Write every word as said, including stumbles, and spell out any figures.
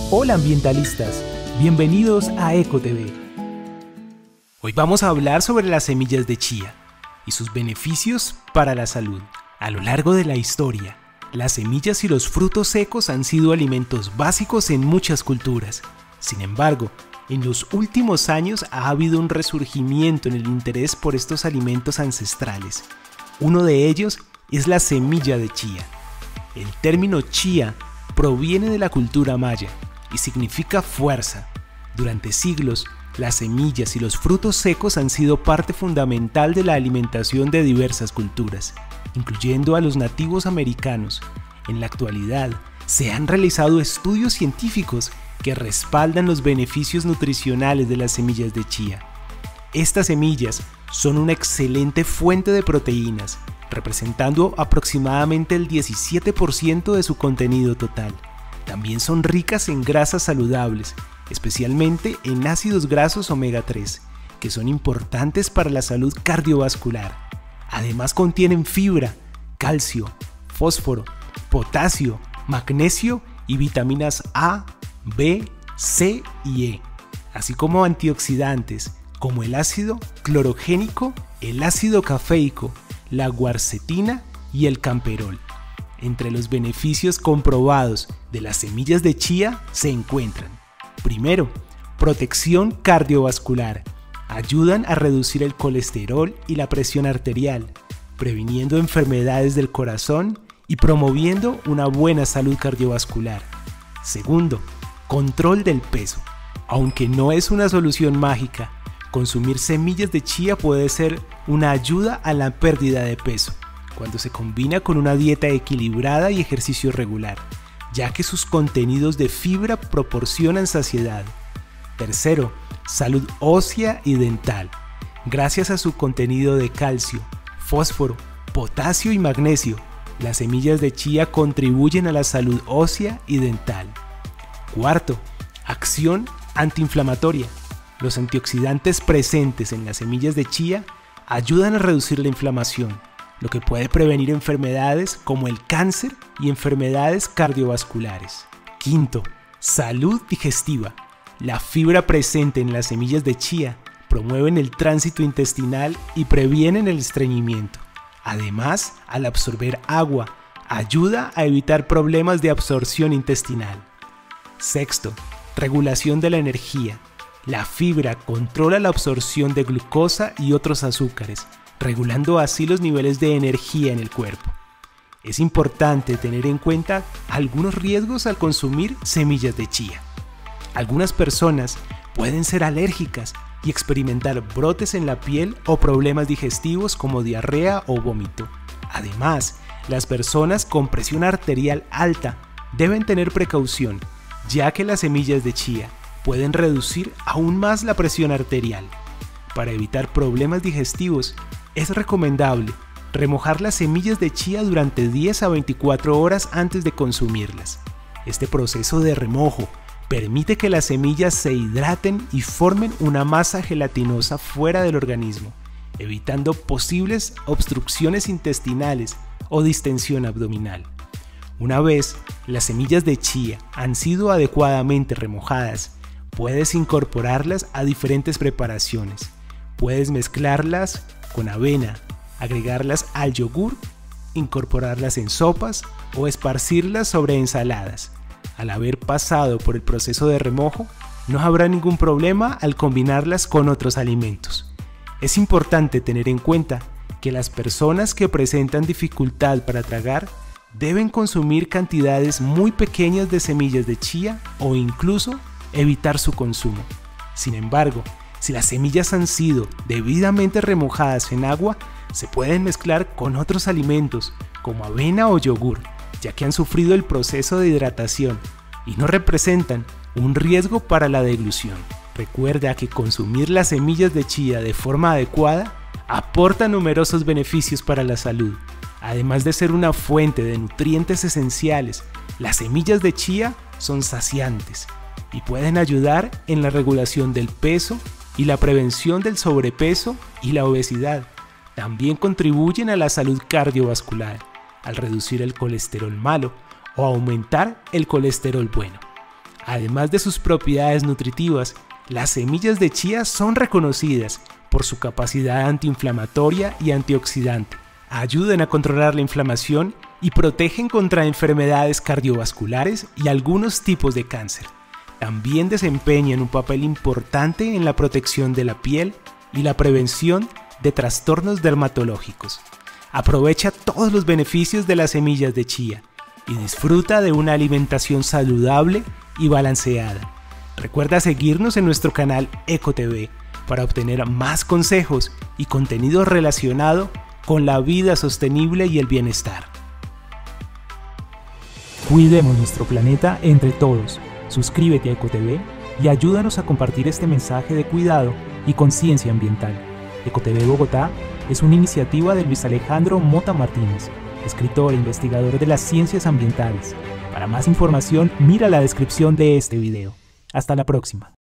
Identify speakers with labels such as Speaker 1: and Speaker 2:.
Speaker 1: Hola ambientalistas, bienvenidos a Eco T V. Hoy vamos a hablar sobre las semillas de chía y sus beneficios para la salud. A lo largo de la historia, las semillas y los frutos secos han sido alimentos básicos en muchas culturas. Sin embargo, en los últimos años ha habido un resurgimiento en el interés por estos alimentos ancestrales. Uno de ellos es la semilla de chía. El término chía proviene de la cultura maya y significa fuerza. Durante siglos, las semillas y los frutos secos han sido parte fundamental de la alimentación de diversas culturas, incluyendo a los nativos americanos. En la actualidad, se han realizado estudios científicos que respaldan los beneficios nutricionales de las semillas de chía. Estas semillas son una excelente fuente de proteínas, representando aproximadamente el diecisiete por ciento de su contenido total. También son ricas en grasas saludables, especialmente en ácidos grasos omega tres, que son importantes para la salud cardiovascular. Además contienen fibra, calcio, fósforo, potasio, magnesio y vitaminas A, B, C y E, así como antioxidantes como el ácido clorogénico, el ácido cafeico, la guarcetina y el camperol. Entre los beneficios comprobados de las semillas de chía se encuentran: primero, protección cardiovascular. Ayudan a reducir el colesterol y la presión arterial, previniendo enfermedades del corazón y promoviendo una buena salud cardiovascular. Segundo, control del peso. Aunque no es una solución mágica, consumir semillas de chía puede ser una ayuda a la pérdida de peso cuando se combina con una dieta equilibrada y ejercicio regular, ya que sus contenidos de fibra proporcionan saciedad. Tercero, salud ósea y dental. Gracias a su contenido de calcio, fósforo, potasio y magnesio, las semillas de chía contribuyen a la salud ósea y dental. Cuarto, acción antiinflamatoria. Los antioxidantes presentes en las semillas de chía ayudan a reducir la inflamación, lo que puede prevenir enfermedades como el cáncer y enfermedades cardiovasculares. Quinto, salud digestiva. La fibra presente en las semillas de chía promueven el tránsito intestinal y previenen el estreñimiento. Además, al absorber agua, ayuda a evitar problemas de absorción intestinal. Sexto, regulación de la energía. La fibra controla la absorción de glucosa y otros azúcares, regulando así los niveles de energía en el cuerpo. Es importante tener en cuenta algunos riesgos al consumir semillas de chía. Algunas personas pueden ser alérgicas y experimentar brotes en la piel o problemas digestivos como diarrea o vómito. Además, las personas con presión arterial alta deben tener precaución, ya que las semillas de chía pueden reducir aún más la presión arterial. Para evitar problemas digestivos, es recomendable remojar las semillas de chía durante diez a veinticuatro horas antes de consumirlas. Este proceso de remojo permite que las semillas se hidraten y formen una masa gelatinosa fuera del organismo, evitando posibles obstrucciones intestinales o distensión abdominal. Una vez las semillas de chía han sido adecuadamente remojadas, puedes incorporarlas a diferentes preparaciones. Puedes mezclarlas con avena, agregarlas al yogur, incorporarlas en sopas o esparcirlas sobre ensaladas. Al haber pasado por el proceso de remojo, no habrá ningún problema al combinarlas con otros alimentos. Es importante tener en cuenta que las personas que presentan dificultad para tragar deben consumir cantidades muy pequeñas de semillas de chía o incluso evitar su consumo. Sin embargo, si las semillas han sido debidamente remojadas en agua, se pueden mezclar con otros alimentos como avena o yogur, ya que han sufrido el proceso de hidratación y no representan un riesgo para la deglución. Recuerda que consumir las semillas de chía de forma adecuada aporta numerosos beneficios para la salud. Además de ser una fuente de nutrientes esenciales, las semillas de chía son saciantes y pueden ayudar en la regulación del peso y la prevención del sobrepeso y la obesidad. También contribuyen a la salud cardiovascular, al reducir el colesterol malo o aumentar el colesterol bueno. Además de sus propiedades nutritivas, las semillas de chía son reconocidas por su capacidad antiinflamatoria y antioxidante. Ayudan a controlar la inflamación y protegen contra enfermedades cardiovasculares y algunos tipos de cáncer. También desempeñan un papel importante en la protección de la piel y la prevención de trastornos dermatológicos. Aprovecha todos los beneficios de las semillas de chía y disfruta de una alimentación saludable y balanceada. Recuerda seguirnos en nuestro canal EcoTV para obtener más consejos y contenido relacionado con la vida sostenible y el bienestar. Cuidemos nuestro planeta entre todos. Suscríbete a EcoTV y ayúdanos a compartir este mensaje de cuidado y conciencia ambiental. EcoTV Bogotá es una iniciativa de Luis Alejandro Mota Martínez, escritor e investigador de las ciencias ambientales. Para más información, mira la descripción de este video. Hasta la próxima.